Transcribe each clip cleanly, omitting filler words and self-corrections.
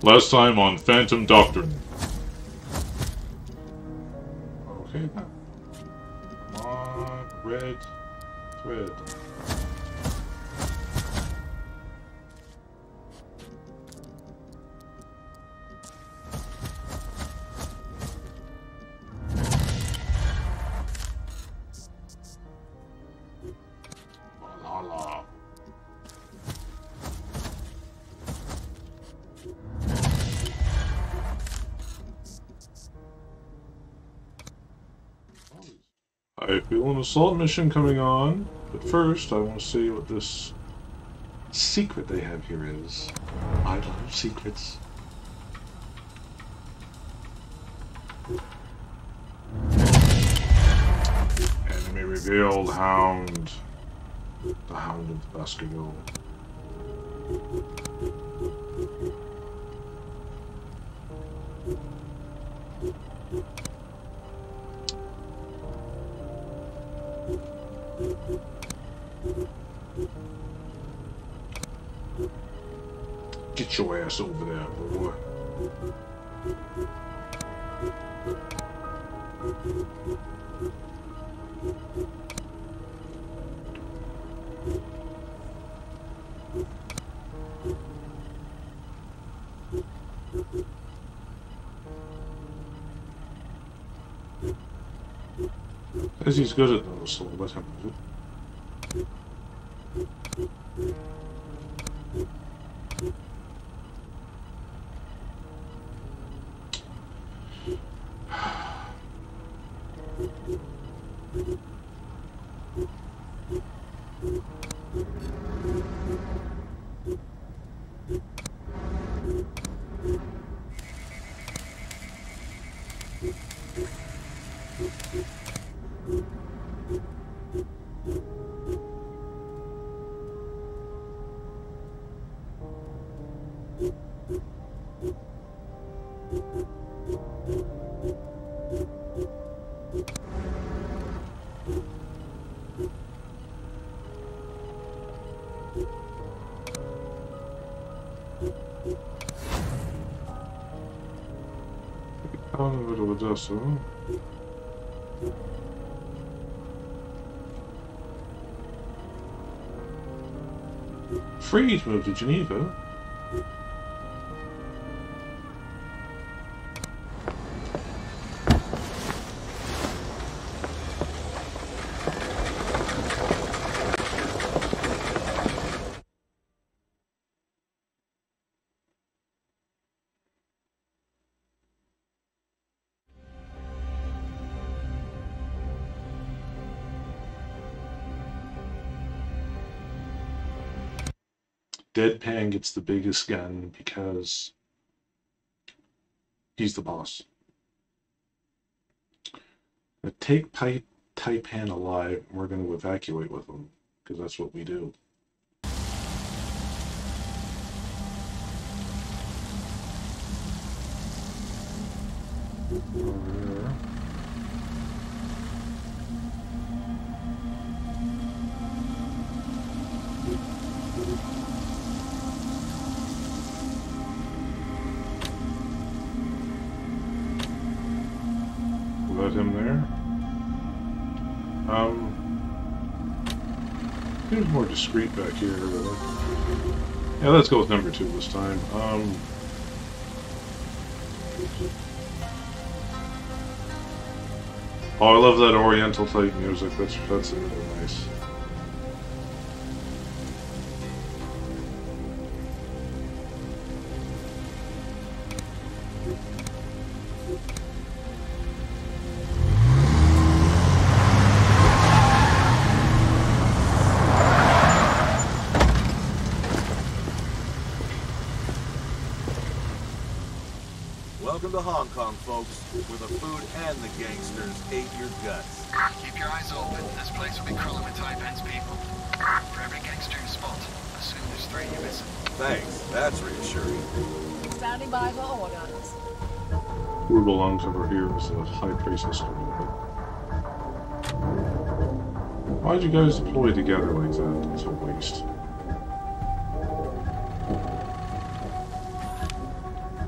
Last time on Phantom Doctrine. Okay. Come on, red thread. I feel an assault mission coming on, but first I want to see what this secret they have here is. I love secrets. Enemy revealed, Hound. The Hound of the Baskerville. Get your ass over there, boy. As he's good at those, so let him do it. So. Free to move to Geneva. Tai-Pan gets the biggest gun because he's the boss. Now take Tai-Pan alive, and we're going to evacuate with him, because that's what we do. Over there. Let him there. Seems more discreet back here. Yeah, let's go with number 2 this time. Oh, I love that Oriental type music. That's really nice. Welcome to Hong Kong, folks, where the food and the gangsters ate your guts. Keep your eyes open. This place will be crawling with Tai-Pan's people. For every gangster you spot, assume there's 3 you're missing. Thanks, that's reassuring. Standing by for orders. Who belongs over here is a high trace history. Why'd you guys deploy together like that? It's a waste.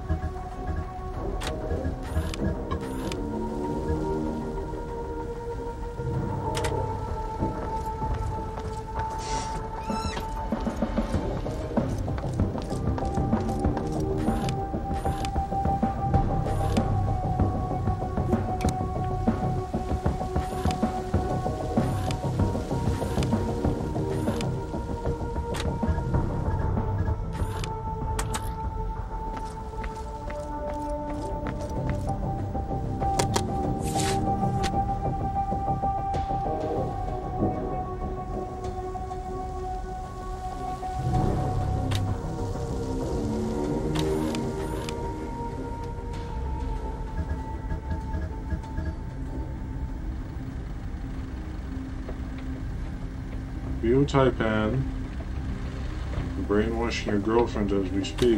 Review Tai-Pan. Brainwashing your girlfriend as we speak.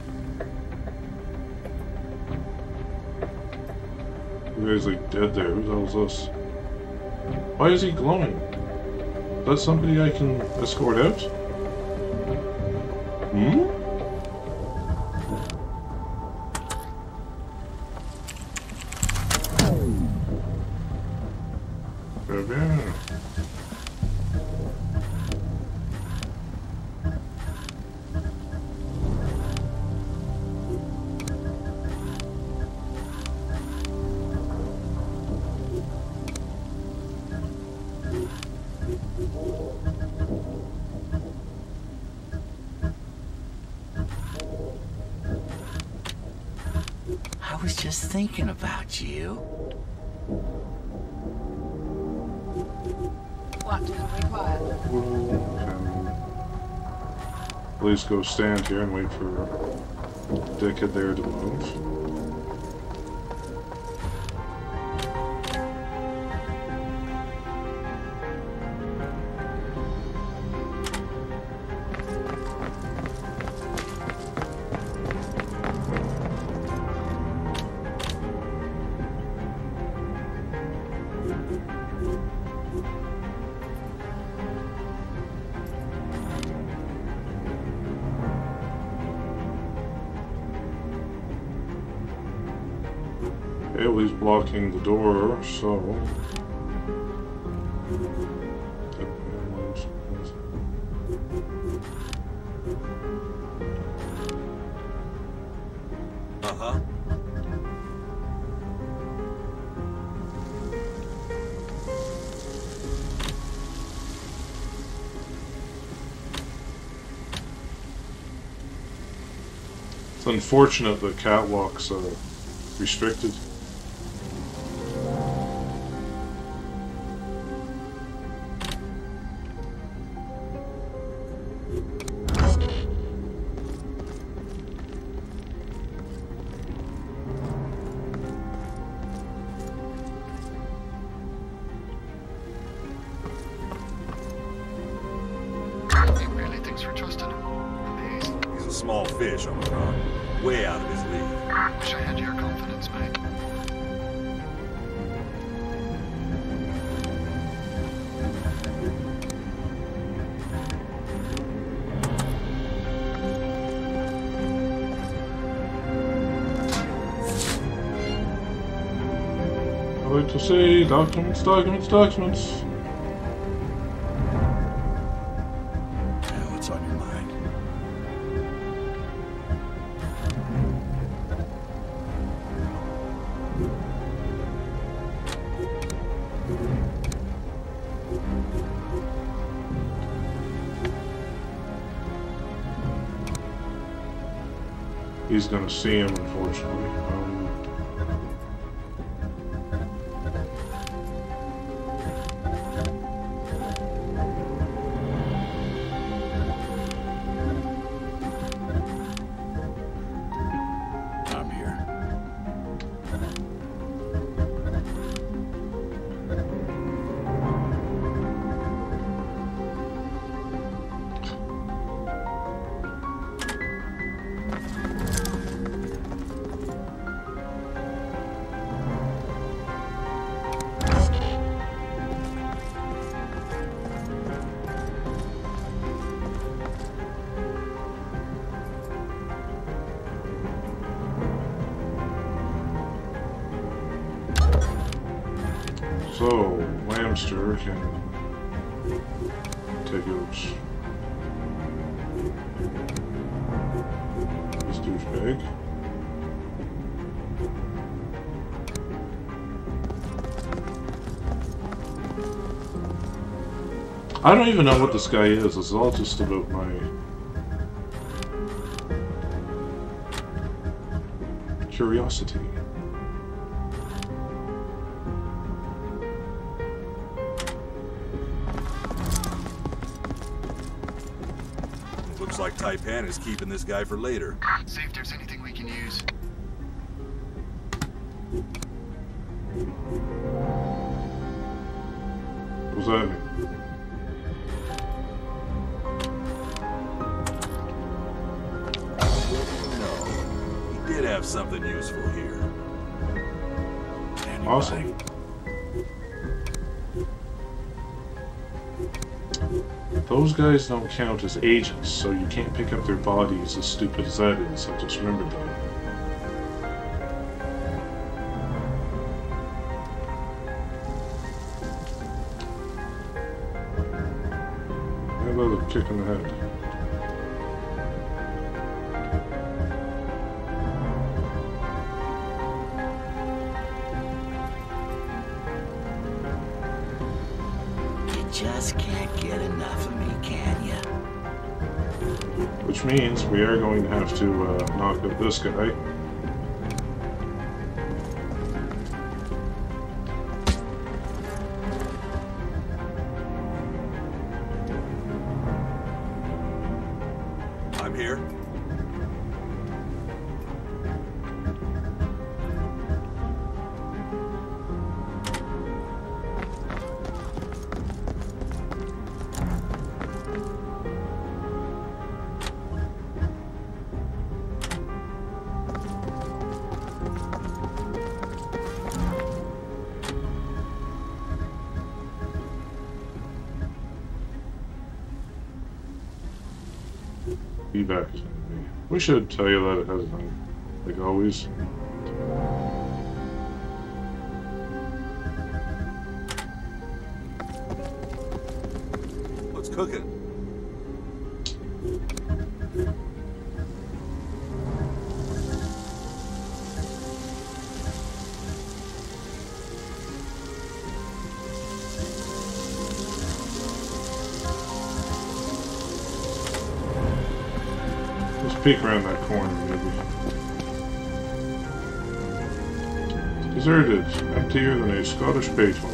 You guys like dead there. Who the hell's this? Why is he glowing? Is that somebody I can escort out? Hmm? Very bien. I was just thinking about you. What do you require? Please go stand here and wait for Dickhead there to move. Haley's blocking the door, so... Uh-huh. It's unfortunate the catwalk's restricted. He really thinks we're trusting him. Amazing. He's a small fish on the pond. Way out of his league. Wish I had your confidence, mate. I like to say documents, documents, documents. Now, what's on your mind? He's gonna see him, unfortunately. I'm here. So, Lamster can take out this douchebag. I don't even know what this guy is. It's all just about my curiosity. Looks like Tai-Pan is keeping this guy for later. See if there's anything we can use. What does that mean? have something useful here. Anybody? Awesome. Those guys don't count as agents, so you can't pick up their bodies, as stupid as that is. I just remembered that. Another kick in the head. Just can't get enough of me, can ya? Which means we are going to have to knock out this guy. I'm here. Be back. We should tell you that ahead of time, like always. Let's cook it. Let's peek around that corner, maybe. Deserted, emptier than a Scottish payphone.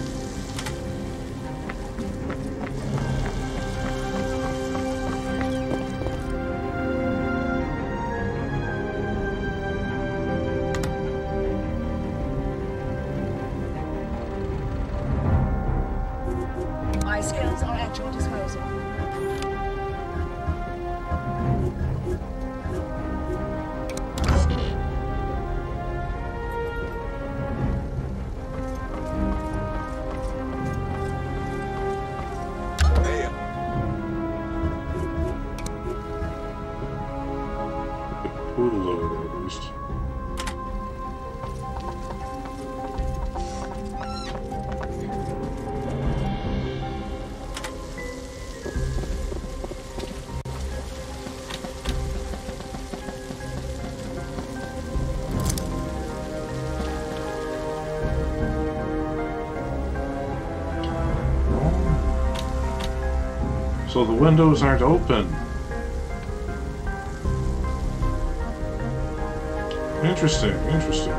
My skills are at your disposal. Hey, Poodle over there, at least. So the windows aren't open. Interesting, interesting.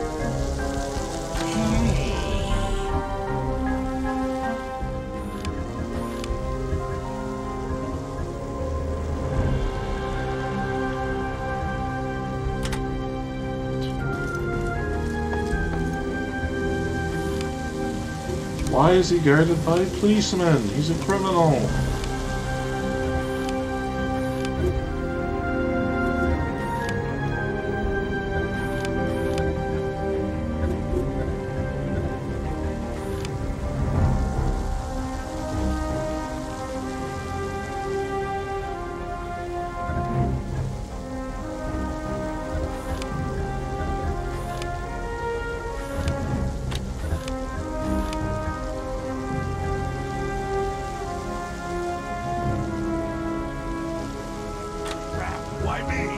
Why is he guarded by policemen? He's a criminal. why me?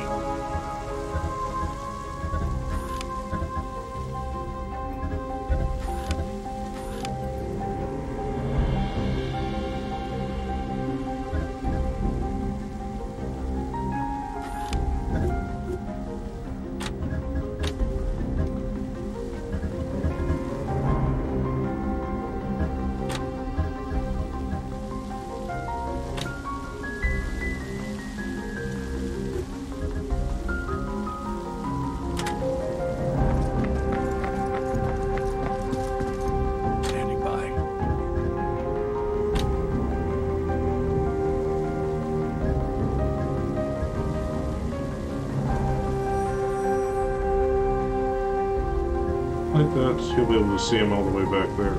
like that, you'll be able to see him all the way back there.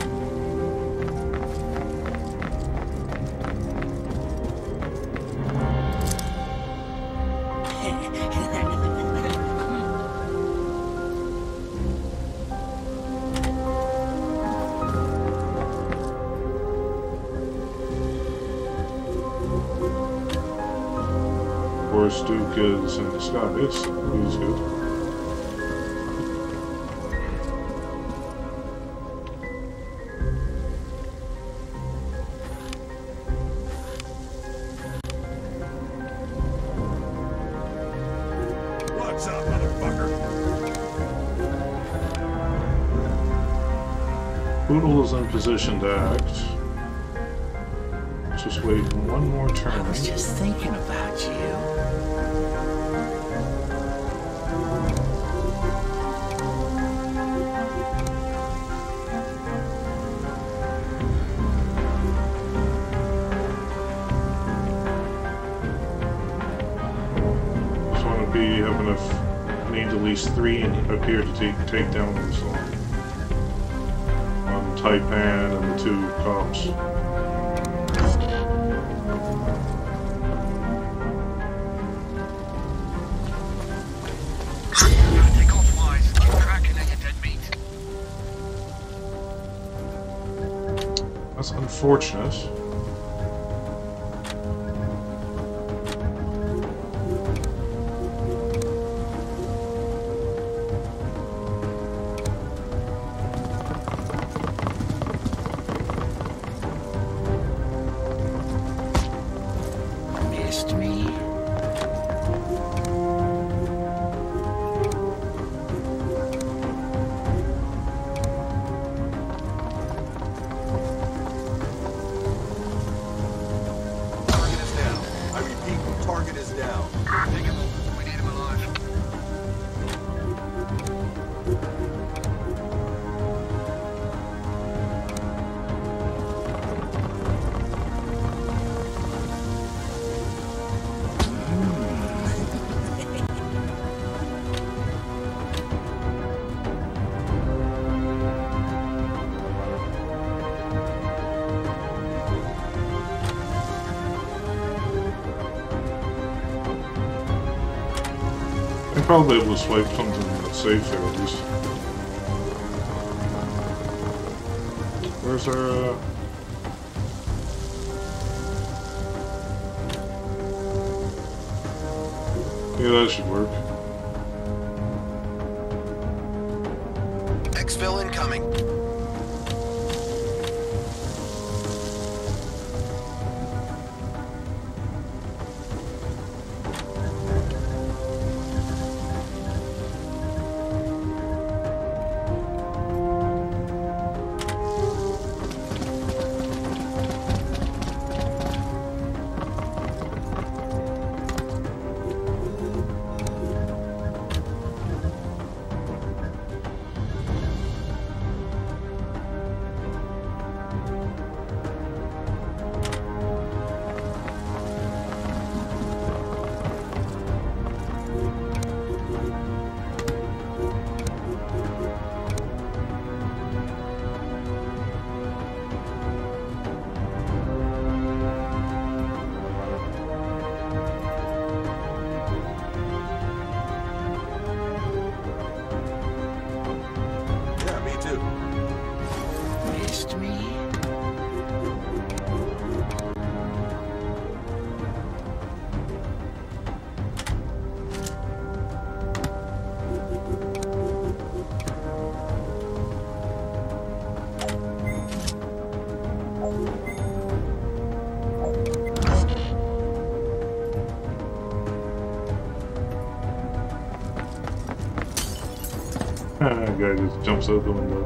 Of course, Duke is in disguise. He's good. What's up, motherfucker? Poodle is in position to act. Just wait one more turn. I was just thinking about you. Just want to have enough. Need at least 3 up here to take down this Tai-Pan and the 2 cops. Take off wise. Keep cracking at your dead meat. That's unfortunate. Missed me? Target is down. I repeat, target is down. Pick him up. We need him alive. I'm probably able to swipe something that's safe there at least. Where's our Yeah, that should work. Exfil incoming. Yeah, me too. Missed me? Guy just jumps out the window.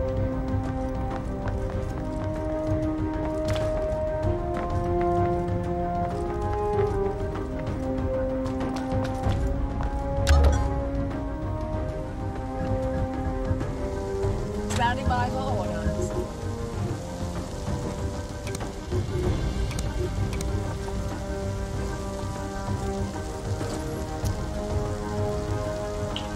Standing by for orders.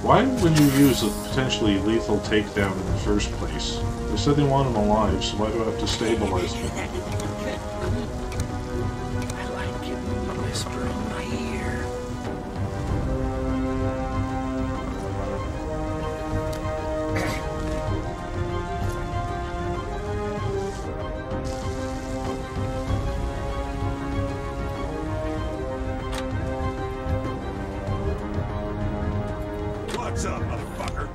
Why would you use a potentially lethal takedown in the first place? They said they want him alive, so why do I have to stabilize him? I like it when you whisper in my ear. What's up, motherfucker?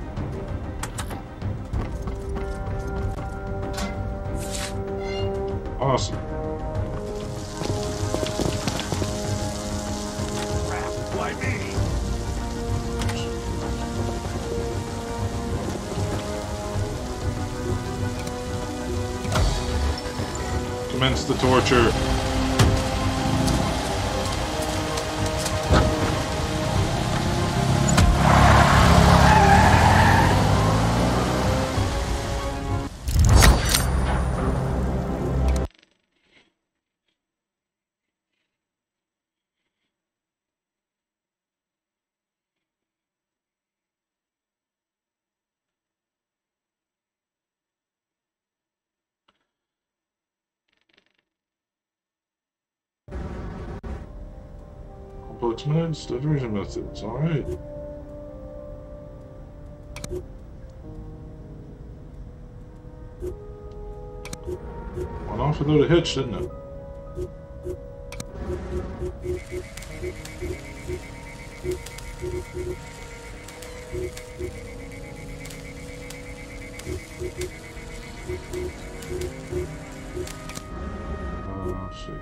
Awesome. Why me? Commence the torture. Complex meds, diversion methods, alright. Went off without a hitch, didn't it? Let's see.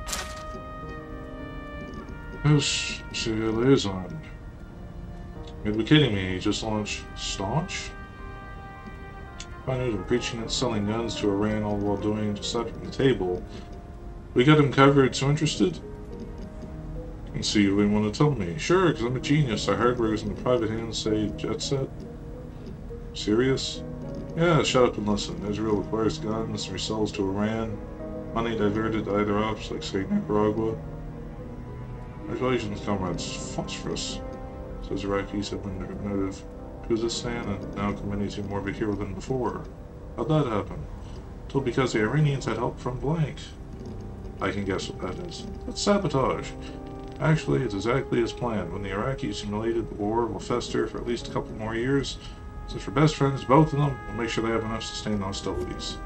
Yes, see a liaison. You gotta be kidding me, he just launched Staunch? Find out him preaching and selling guns to Iran all while doing just that from the table. We got him covered, so interested? And so you wouldn't want to tell me. Sure, because I'm a genius. Our hardware is in the private hands, say Jet Set. Serious? Yeah, shut up and listen. Israel acquires guns and resells to Iran. Money diverted to either ops, like say Nicaragua. Congratulations, comrades. Phosphorus. Says Iraqis have been rid of Khuzestan and now Khomeini's even more of a hero than before. How'd that happen? Told because the Iranians had help from blank. I can guess what that is. That's sabotage. Actually, it's exactly as planned. When the Iraqis simulated the war will fester for at least a couple more years. Since we're best friends, both of them, we'll make sure they have enough to sustain the hostilities.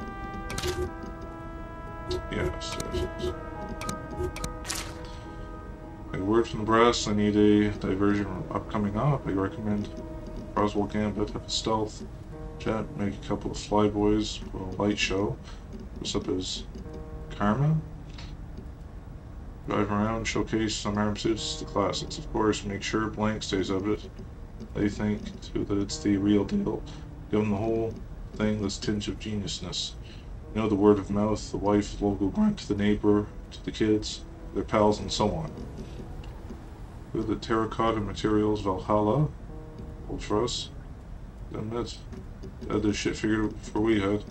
Yes. A word from the brass, I need a diversion upcoming op. I recommend Roswell Gambit have a stealth jet, make a couple of flyboys, put a light show. This up as Karma. Drive around, showcase some arm suits, the classics. Of course, make sure blank stays of it. They think, too, that it's the real deal. Give them the whole thing this tinge of geniusness. You know, the word of mouth, the wife logo grunt to the neighbor, to the kids, their pals, and so on. With the terracotta materials, Valhalla. Old for us. Damn it. Had this shit figured out before we had.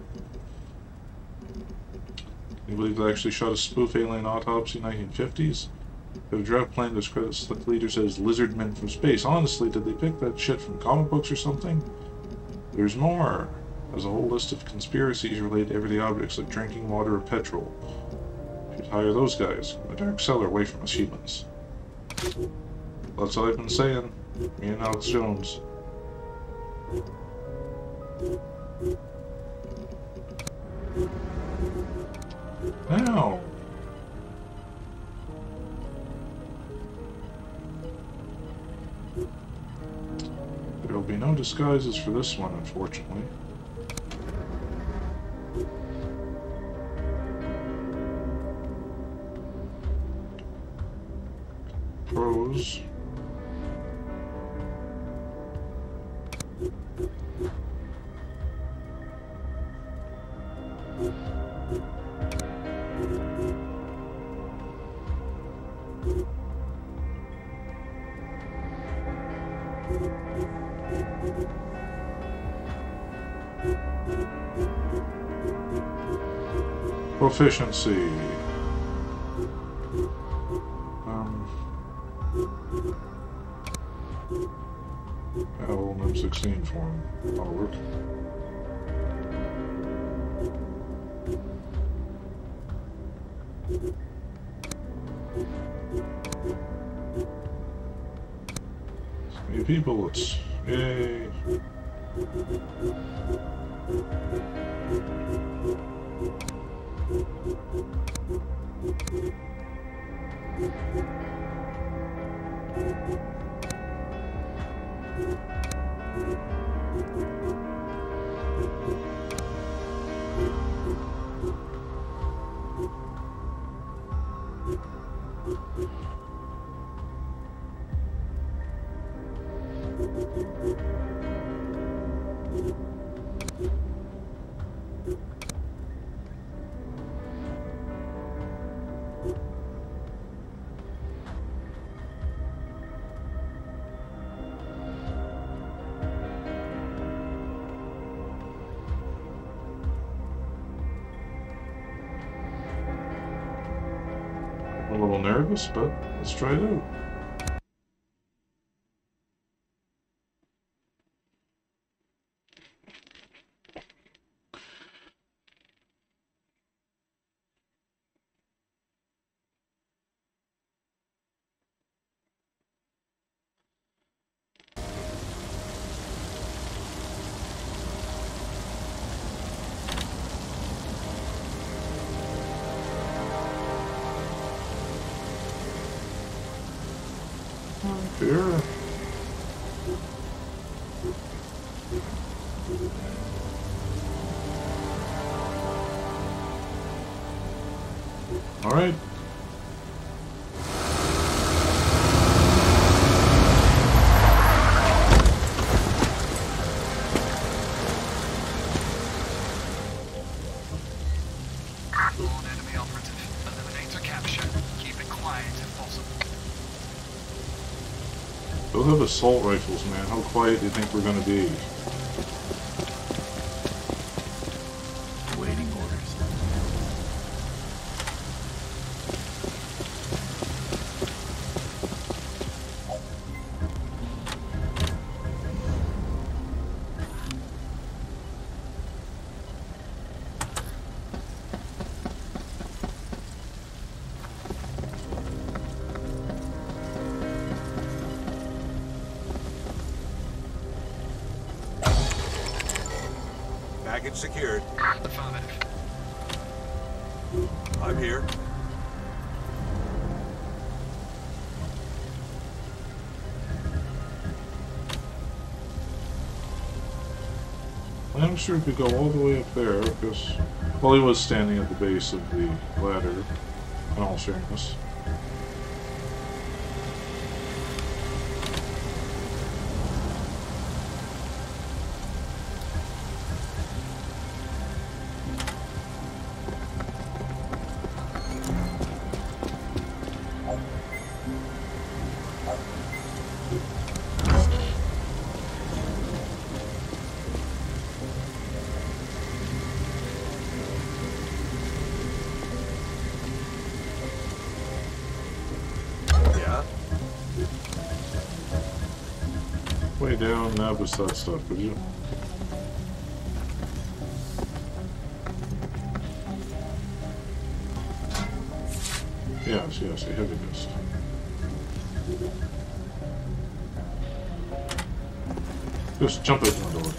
Can you believe they actually shot a spoof alien autopsy in the 1950s? Got a draft plan that credits Slick Leader says lizard men from space. Honestly, did they pick that shit from comic books or something? There's more. There's a whole list of conspiracies related to everyday objects like drinking water or petrol. Should hire those guys. A dark cellar away from us humans. That's all I've been saying. Me and Alex Jones. Now. There will be no disguises for this one, unfortunately. Pros. Proficiency. 16 for him. That'll work. AP bullets. Yay. A little nervous, but let's try it out. Here. All right. Lord enemy operative. Eliminate or capture. Keep it quiet if possible. Those have assault rifles, man. How quiet do you think we're gonna be? Waiting orders. Package secured. Affirmative. I'm here. I'm sure we could go all the way up there, because, well, he was standing at the base of the ladder, in all fairness. Way down, now beside that stuff, could you? Yes, yes, a heavy mist. Just jump out the door.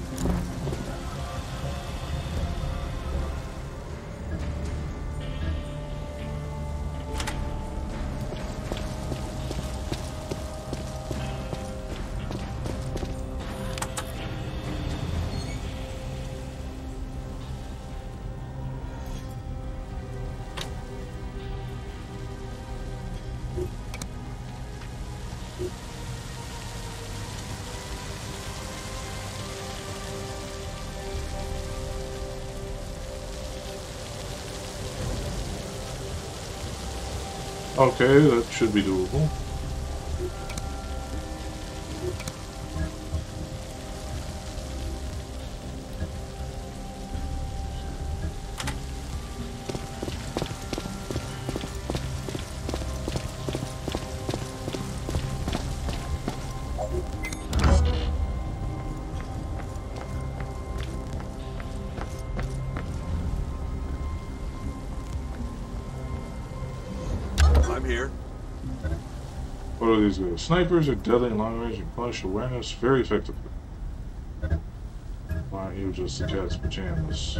Okay, that should be doable. I'm here. What are these guys? Snipers are deadly in long range and punish awareness very effectively. Why aren't you just the cat's pajamas?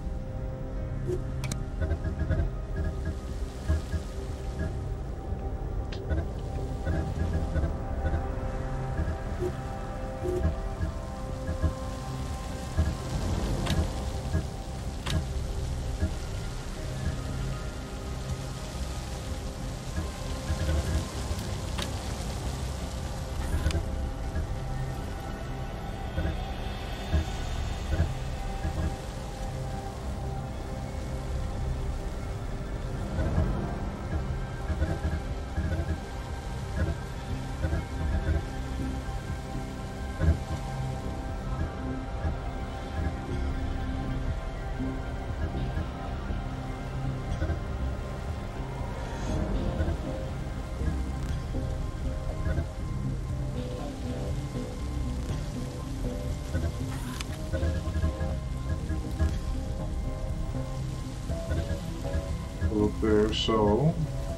Up there, so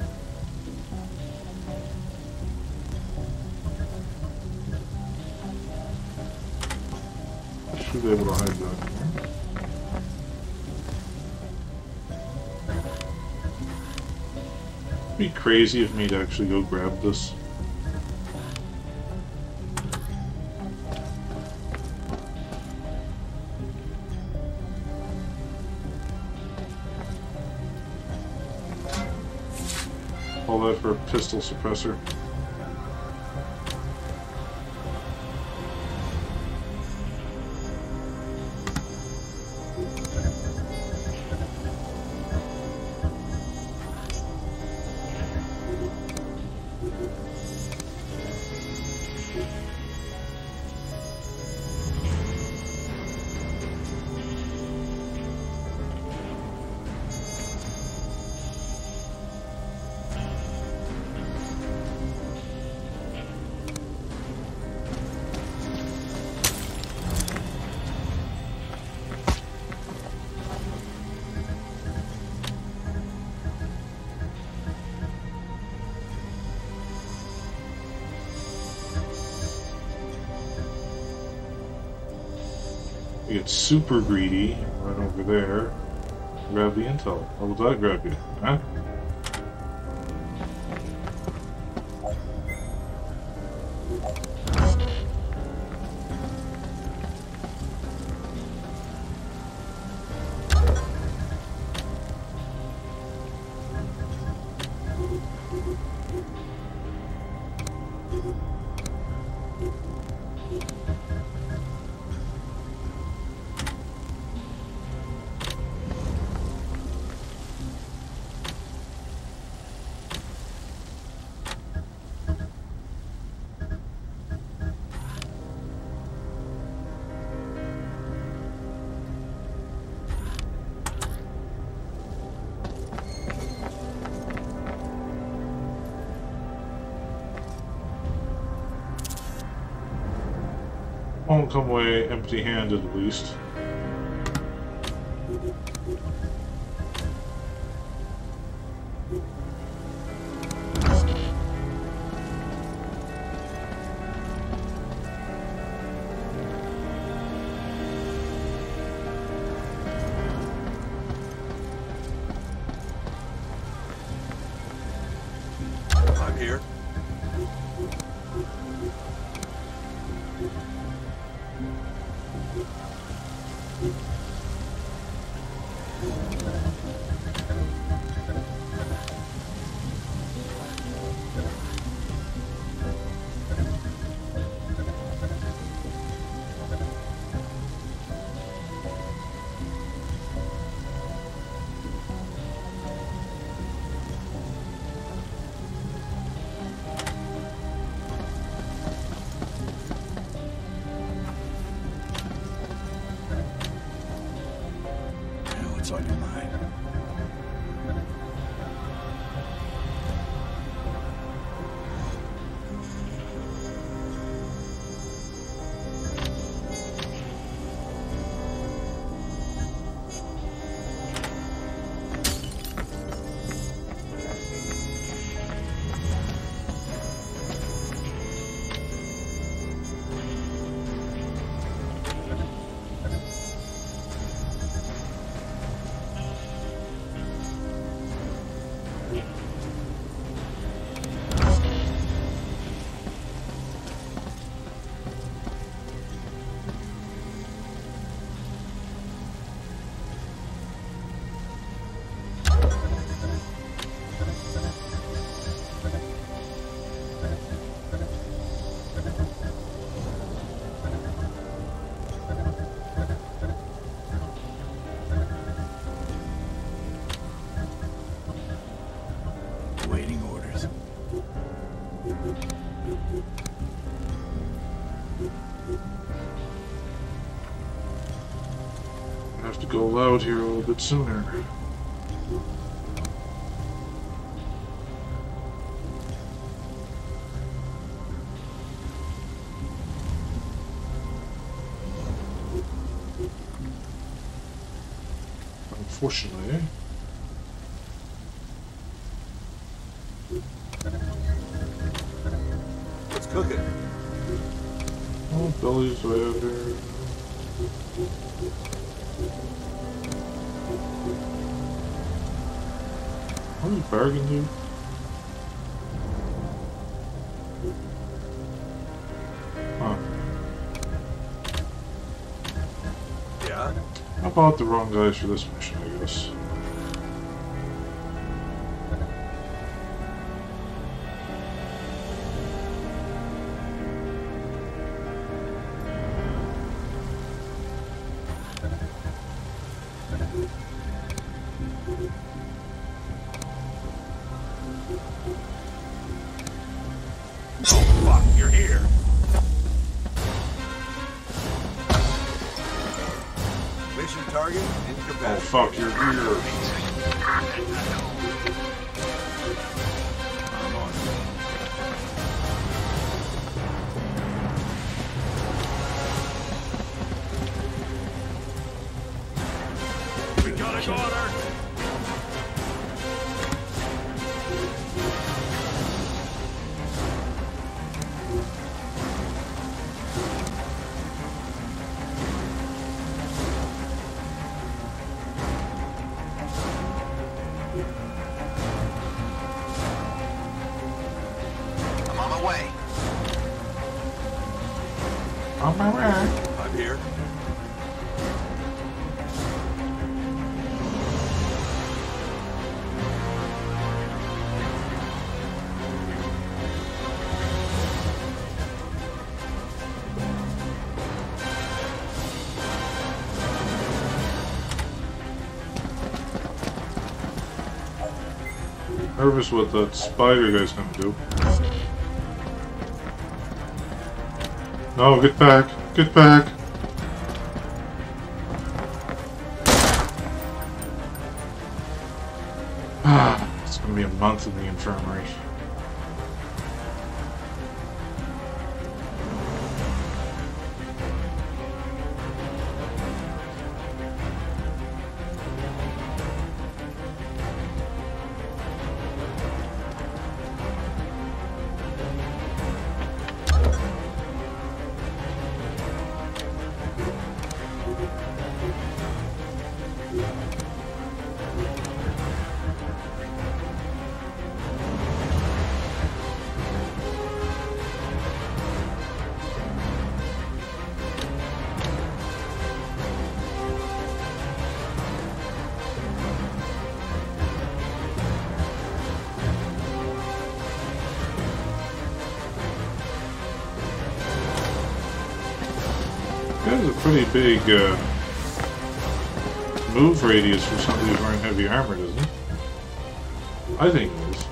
I should be able to hide that here. It'd be crazy of me to actually go grab this. All that for a pistol suppressor. We get super greedy right over there. Grab the intel. How will that grab you? Huh? Won't come away empty-handed, at least. I'm here. awaiting orders. I have to go loud here a little bit sooner. Unfortunately. Let's cook it. Oh, Billy's way out there. What did Bargain do? Huh. Yeah? I bought the wrong guys for this mission, I guess. Oh, fuck, you're here. Mission target Oh incapacitated. fuck, you're here. I'm on it. We got a daughter. I'm on my way. On my way. I'm here. Nervous what that spider guy's gonna do. No, get back! Get back! Ah, it's gonna be a month in the infirmary. That is a pretty big move radius for somebody who's wearing heavy armor, doesn't it? I think it is.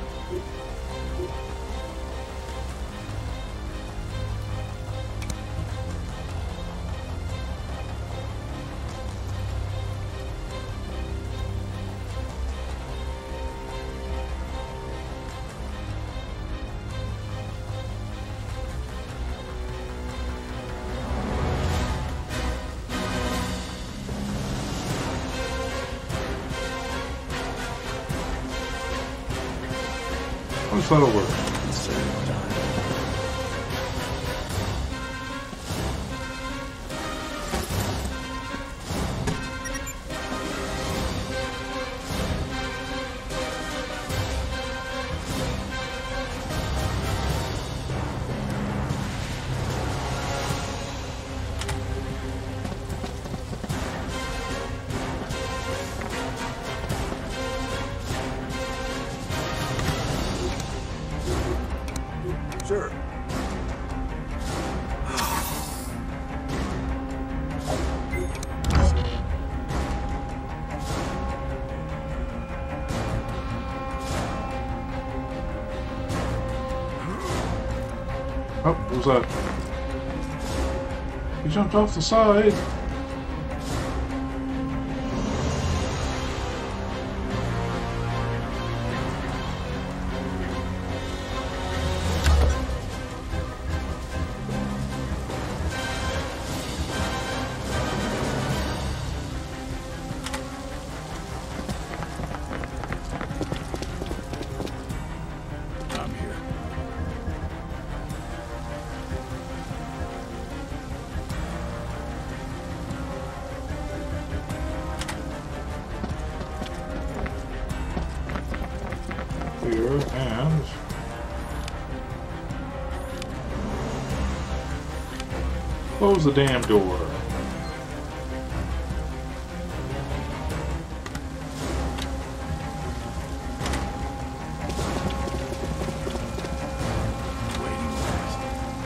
I just thought it'll work. Sure. Oh, what was that? He jumped off the side. I'm here. Here and close the damn door. Waiting last.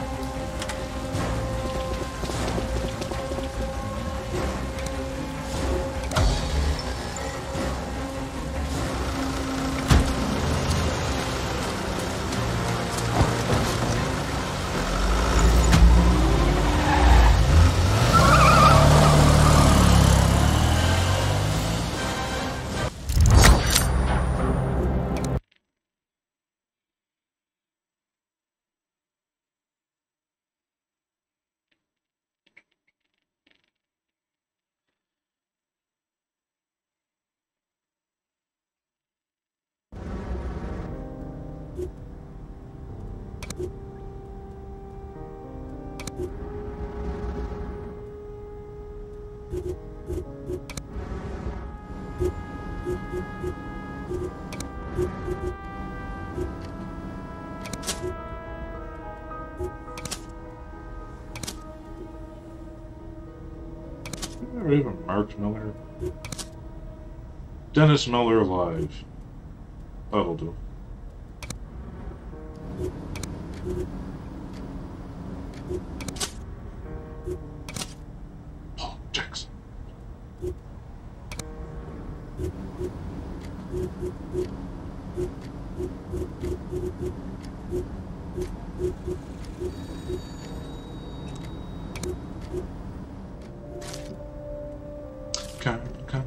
Never even marked Miller. Dennis Miller alive. That'll do. Paul Jackson. Come,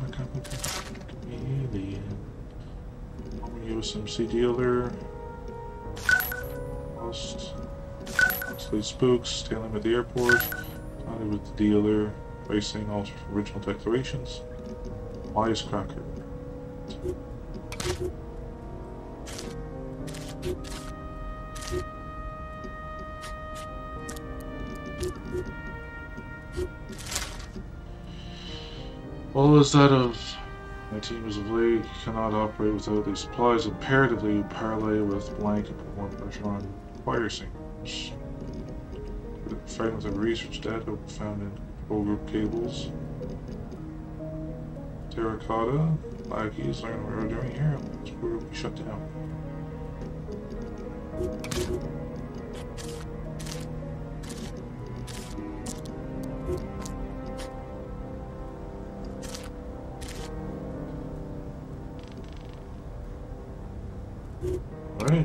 alien. I'm gonna use some sea dealer. Lost. Mostly spooks. Tailing at the airport. Talking with the dealer. Racing all original declarations. Wisecracker. All is that of my team is of late cannot operate without these supplies. Imperatively parlay with blank and put more pressure on fire singers. Fragments of research data found in control group cables. Terracotta, lackeys, learn what we're doing here. We'll be shut down. Right.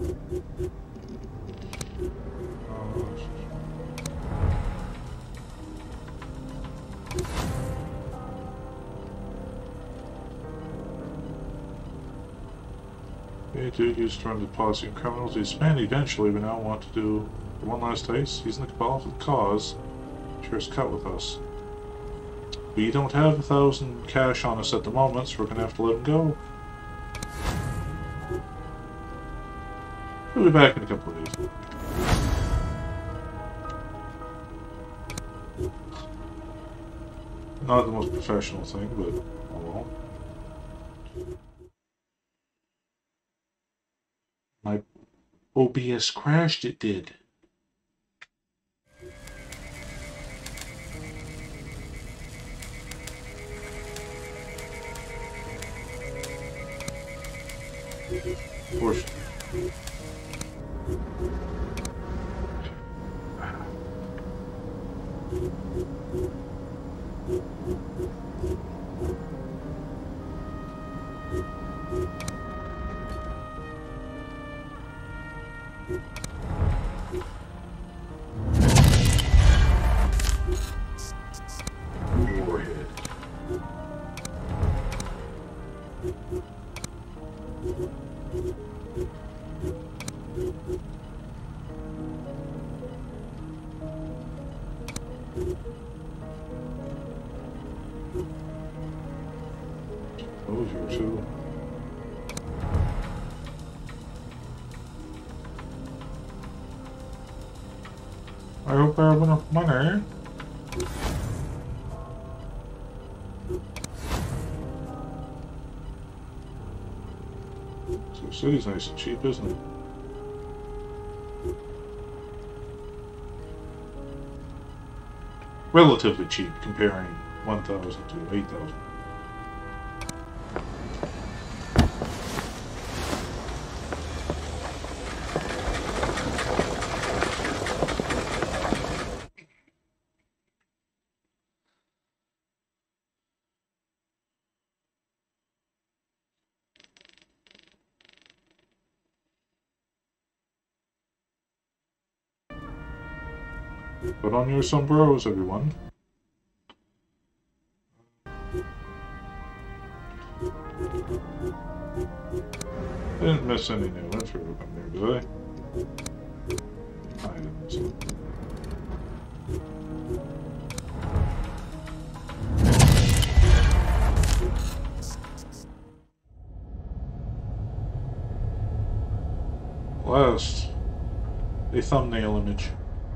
Okay, dude used to run the policy of criminals. He's banned eventually, but now want to do one last heist. He's in the cabal for the cause. Shares cut with us. We don't have 1,000 cash on us at the moment, so we're gonna have to let him go. We'll be back in a couple of days. Not the most professional thing, but oh well. My OBS crashed, it did. Of course. Oh, here too. I hope I have enough money. So the city's nice and cheap, isn't it? Relatively cheap, comparing 1,000 to 8,000. Put on your sombreros, everyone. I didn't miss any new info up there, did I? I didn't miss it. Last, a thumbnail image.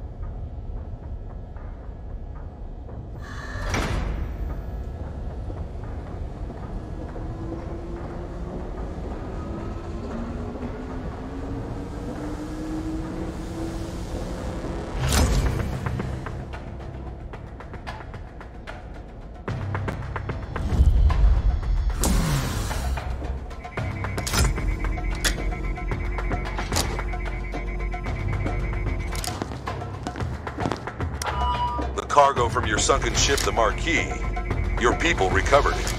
Cargo from your sunken ship, the Marquis. Your people recovered it.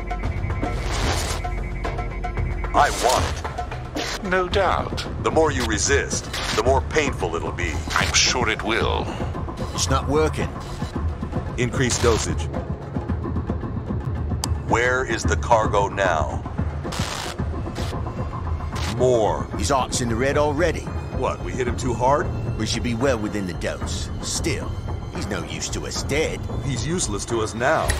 I want it. No doubt. The more you resist, the more painful it'll be. I'm sure it will. It's not working. Increased dosage. Where is the cargo now? More. His heart's in the red already. What, we hit him too hard? We should be well within the dose. Still, he's no use to us dead. He's useless to us now.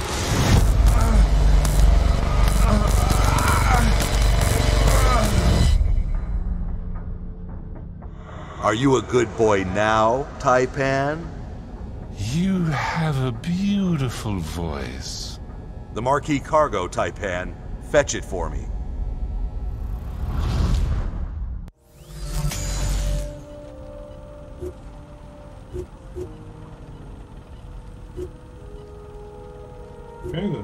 Are you a good boy now, Tai-Pan? You have a beautiful voice. The Marquis cargo, Tai-Pan. Fetch it for me. Okay then.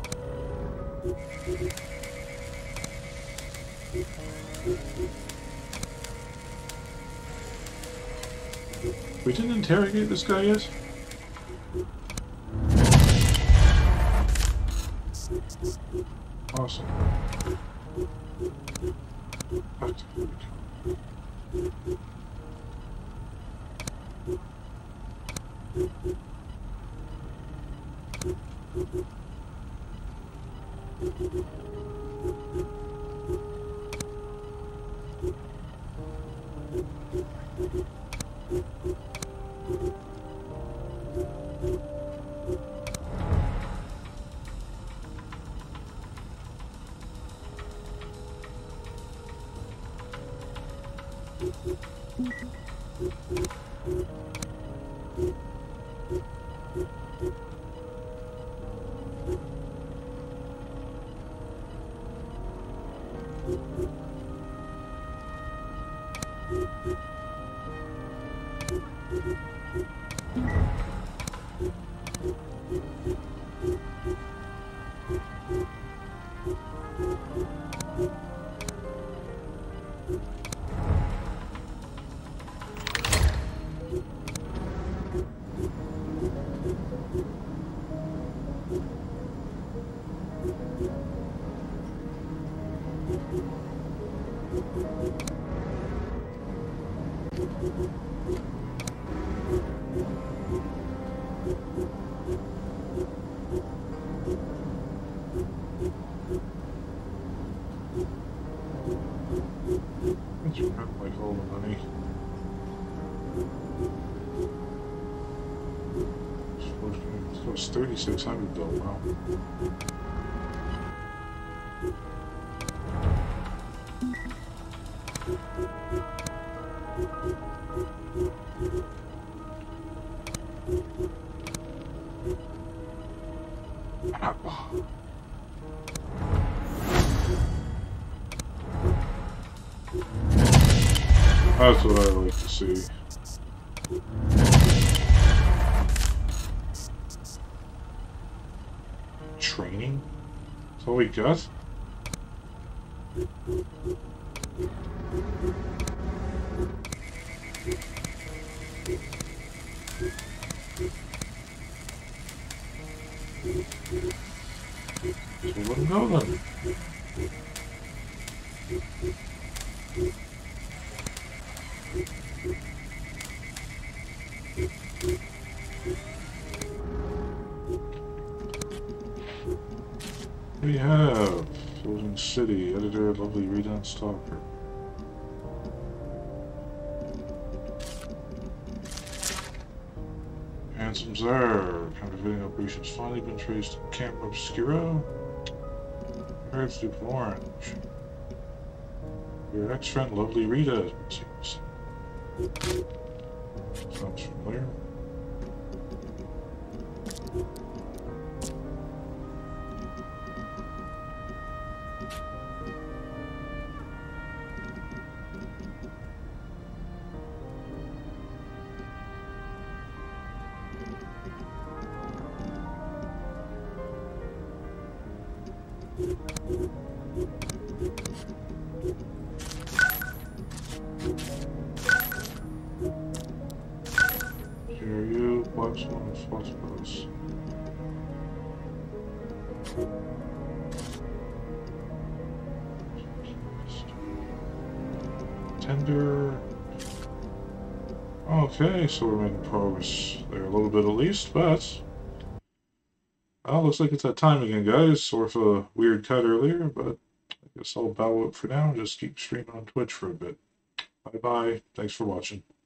We didn't interrogate this guy yet? Awesome. What? Let's print like all the money. It was 3,600 though. Wow. That's what I like to see. Training? That's all we got? So let him go then. We have Floating City, editor, lovely Rita and Stalker. Handsome's there. Counterfeiting operations finally been traced to Camp Obscuro. Herds to Orange. Your ex-friend, lovely Rita, it seems. Sounds familiar. Here you, Black Swan and Phosphorus. Tender. Okay, so we're making progress there a little bit at least, but well, looks like it's that time again, guys. Sort of a weird cut earlier, but I guess I'll bow out for now and just keep streaming on Twitch for a bit. Bye-bye. Thanks for watching.